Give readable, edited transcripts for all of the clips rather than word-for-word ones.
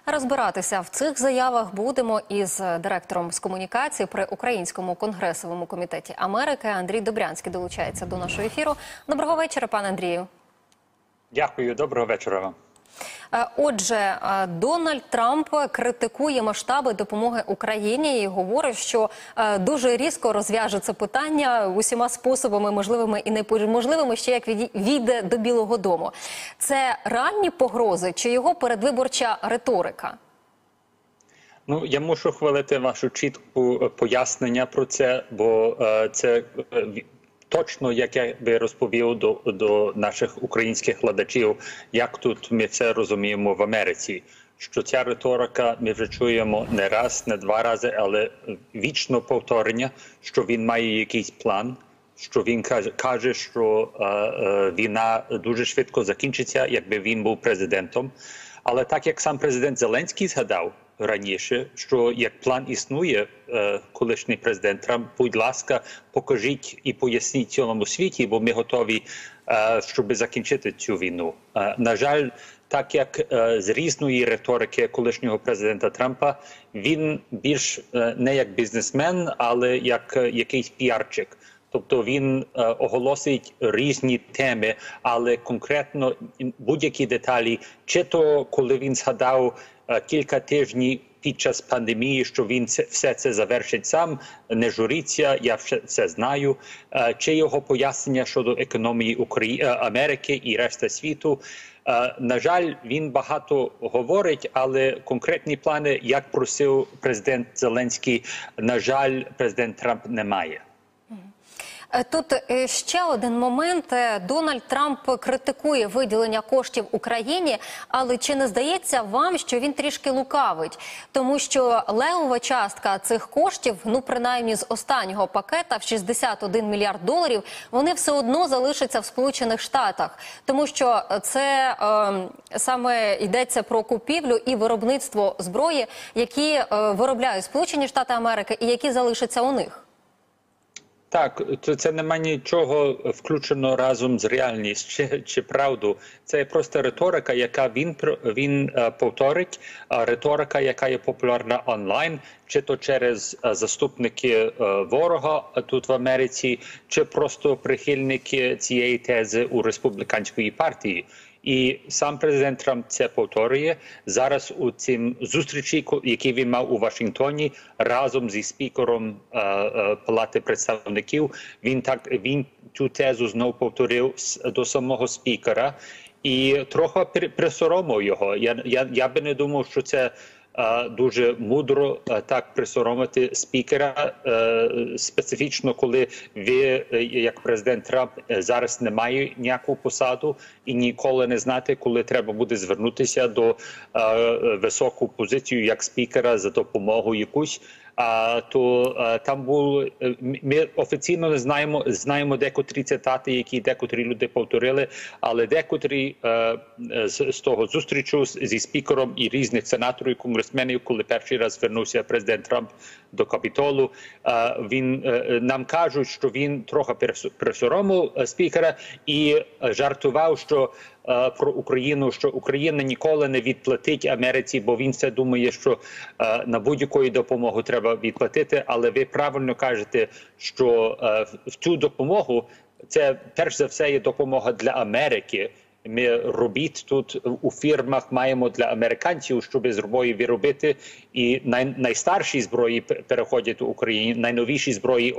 Розбиратися в цих заявах будемо із директором з комунікації при Українському конгресовому комітеті Америки. Андрій Добрянський долучається до нашого ефіру. Доброго вечора, пане Андрію. Дякую, доброго вечора вам. Отже, Дональд Трамп критикує масштаби допомоги Україні і говорить, що дуже різко розв'яже це питання усіма способами, можливими і неможливими, ще як війде до Білого дому. Це реальні погрози чи його передвиборча риторика? Ну, я мушу хвалити вашу чітку пояснення про це, бо це точно, як я би розповів до наших українських глядачів, як тут ми це розуміємо в Америці. Що ця риторика ми вже чуємо не раз, не два рази, але вічно повторення, що він має якийсь план, що він каже, що війна дуже швидко закінчиться, якби він був президентом. Але так, як сам президент Зеленський згадав раніше, що як план існує, колишній президент Трамп, будь ласка, покажіть і поясніть цілому світі, бо ми готові, щоб закінчити цю війну. На жаль, так як з різної риторики колишнього президента Трампа, він більш не як бізнесмен, але як якийсь піарчик. Тобто він оголосить різні теми, але конкретно будь-які деталі, чи то коли він згадав кілька тижнів під час пандемії, що він все це завершить сам, не журіться, я все знаю, чи його пояснення щодо економії Америки і решти світу. На жаль, він багато говорить, але конкретні плани, як просив президент Зеленський, на жаль, президент Трамп не має. Тут ще один момент. Дональд Трамп критикує виділення коштів Україні, але чи не здається вам, що він трішки лукавить? Тому що левова частка цих коштів, ну принаймні з останнього пакета в 61 мільярд доларів, вони все одно залишаться в Сполучених Штатах. Тому що це саме йдеться про купівлю і виробництво зброї, які виробляють Сполучені Штати Америки і які залишаться у них. Так, це немає нічого включено разом з реальністю чи правду. Це просто риторика, яка він повторить, риторика, яка є популярна онлайн, чи то через заступники ворога тут в Америці, чи просто прихильники цієї тези у республіканської партії. І сам президент Трамп це повторює. Зараз у цим зустрічі, які він мав у Вашингтоні, разом зі спікером Палати представників, він цю тезу знову повторив до самого спікера і трохи присоромив його. Я би не думав, що це дуже мудро так присоромити спікера, специфічно, коли ви, як президент Трамп, зараз не має ніяку посаду і ніколи не знаєте, коли треба буде звернутися до високу позицію як спікера за допомогою якусь. То там ми офіційно не знаємо декотрі цитати, які декотрі люди повторили, але декотрі з того зустрічу зі спікером і різних сенаторів, конгресменів, коли перший раз звернувся президент Трамп до Капітолу, нам кажуть, що він трохи присоромив спікера і жартував, що про Україну, що Україна ніколи не відплатить Америці, бо він все думає, що на будь-яку допомогу треба відплатити. Але ви правильно кажете, що в цю допомогу це перш за все є допомога для Америки. Ми робіт тут у фірмах маємо для американців, щоб зброї виробити, і найстарші зброї переходять в Україні, найновіші зброї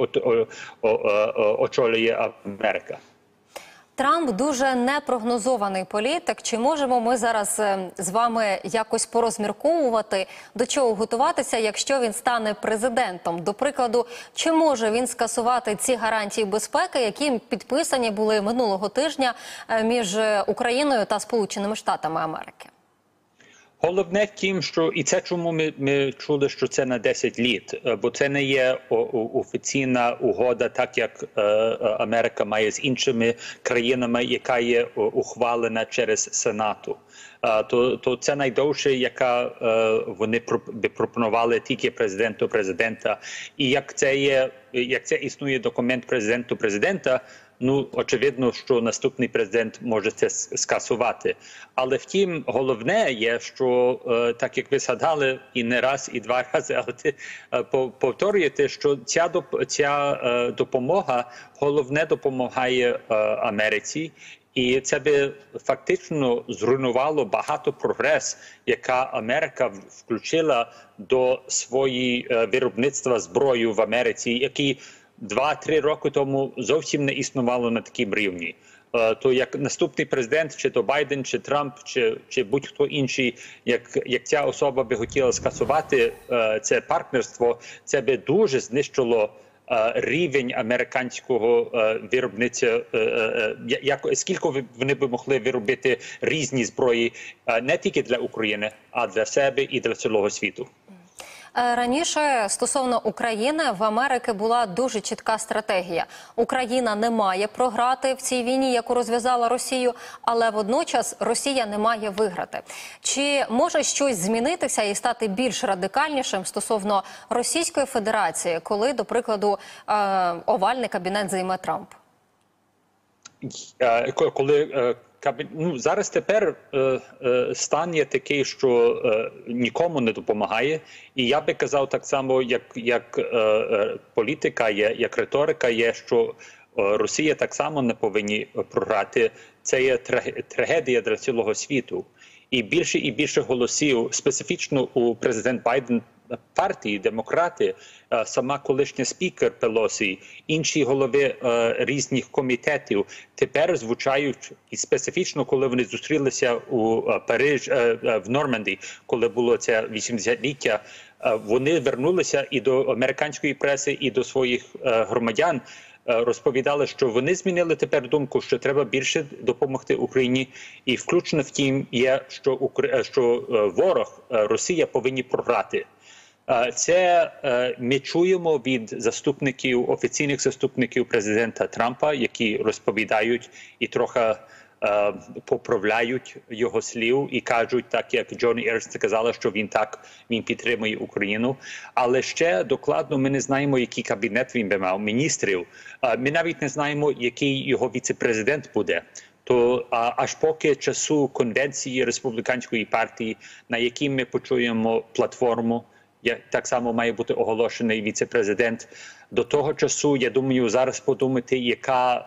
очолює Америка. Трамп дуже непрогнозований політик. Чи можемо ми зараз з вами якось порозмірковувати, до чого готуватися, якщо він стане президентом? До прикладу, чи може він скасувати ці гарантії безпеки, які підписані були минулого тижня між Україною та Сполученими Штатами Америки? Головне тим, що і це чому ми чули, що це на 10 літ, бо це не є офіційна угода, так як Америка має з іншими країнами, яка є ухвалена через Сенату. То це найдовше, яка вони пропонували тільки президента. І як це існує документ президента, ну, очевидно, що наступний президент може це скасувати. Але втім, головне є, що, так як ви згадали і не раз, і два рази, але ти повторюєте, що ця допомога, головне, допомагає Америці. І це би фактично зруйнувало багато прогрес, яка Америка включила до своєї виробництва зброї в Америці, які 2-3 роки тому зовсім не існувало на такому рівні. То як наступний президент, чи то Байден, чи Трамп, чи будь-хто інший, як ця особа би хотіла скасувати це партнерство, це би дуже знищило рівень американського виробництва, скільки вони б могли виробити різні зброї не тільки для України, а для себе і для цілого світу. Раніше стосовно України в Америки була дуже чітка стратегія. Україна не має програти в цій війні, яку розв'язала Росію, але водночас Росія не має виграти. Чи може щось змінитися і стати більш радикальнішим стосовно Російської Федерації, коли, до прикладу, овальний кабінет займе Трамп? Зараз тепер стан є такий, що нікому не допомагає. І я би казав так само, як політика є, як риторика є, що Росія так само не повинні програти. Це є трагедія для цілого світу. І більше голосів, специфічно у президент Байден, партії, демократи, сама колишня спікер Пелосі, інші голови різних комітетів тепер звучають, і специфічно, коли вони зустрілися у в Нормандії, коли було це 80-ліття, вони вернулися і до американської преси, і до своїх громадян, розповідали, що вони змінили тепер думку, що треба більше допомогти Україні. І включно в тім є, що ворог, Росія, повинні програти. Це ми чуємо від заступників, офіційних заступників президента Трампа, які розповідають і трохи поправляють його слів і кажуть, так як Джоні Ернст сказала, що він підтримує Україну. Але ще докладно ми не знаємо, який кабінет він би мав, міністрів. Ми навіть не знаємо, який його віце-президент буде. То аж поки часу конвенції республіканської партії, на якій ми почуємо платформу, так само має бути оголошений віце-президент. До того часу, я думаю, зараз подумати, яка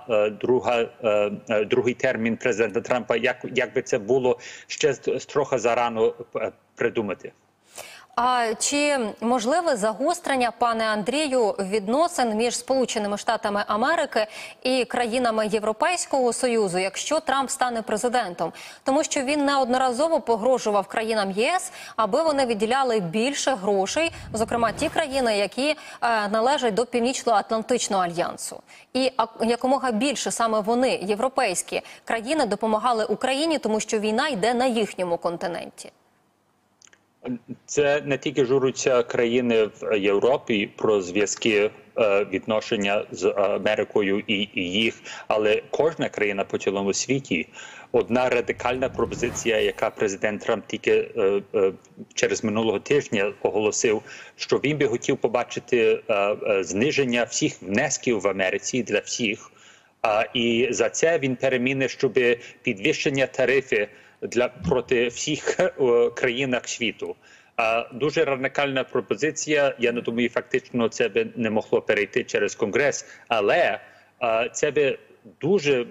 другий термін президента Трампа, як би це було ще трохи зарано придумати. А чи можливе загострення, пане Андрію, відносин між Сполученими Штатами Америки і країнами Європейського Союзу, якщо Трамп стане президентом? Тому що він неодноразово погрожував країнам ЄС, аби вони виділяли більше грошей, зокрема ті країни, які належать до Північно-Атлантичного альянсу. І якомога більше саме вони, європейські країни, допомагали Україні, тому що війна йде на їхньому континенті. Це не тільки журуться країни в Європі про зв'язки відношення з Америкою і їх, але кожна країна по цілому світі. Одна радикальна пропозиція, яка президент Трамп тільки через минулого тижня оголосив, що він би хотів побачити зниження всіх внесків в Америці для всіх. І за це він переміни, щоб підвищення тарифів проти всіх країнах світу. Дуже радикальна пропозиція. Я не думаю, фактично це би не могло перейти через Конгрес, але це би дуже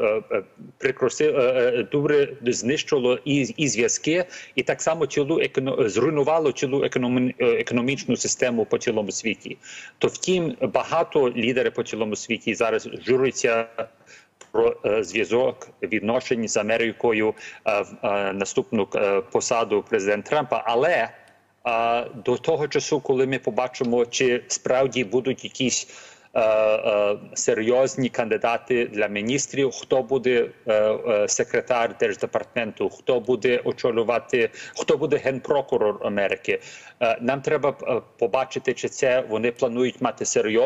знищило і зв'язки, і так само зруйнувало цілу економічну систему по цілому світі. То втім, багато лідерів по цілому світі зараз журяться про зв'язок відношень з Америкою в наступну посаду президента Трампа. Але до того часу, коли ми побачимо, чи справді будуть якісь серйозні кандидати для міністрів, хто буде секретар Держдепартаменту, хто буде очолювати, хто буде генпрокурор Америки. Нам треба побачити, чи це вони планують мати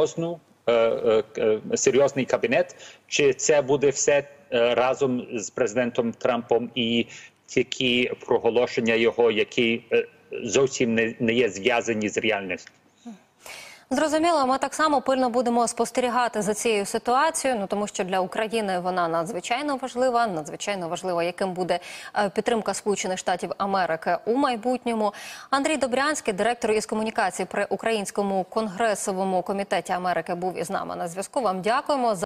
серйозний кабінет, чи це буде все разом з президентом Трампом і такі проголошення його, які зовсім не є зв'язані з реальністю. Зрозуміло, ми так само пильно будемо спостерігати за цією ситуацією, тому що для України вона надзвичайно важлива, яким буде підтримка Сполучених Штатів Америки у майбутньому. Андрій Добрянський, директор із комунікації при Українському конгресовому комітеті Америки, був із нами на зв'язку. Вам дякуємо.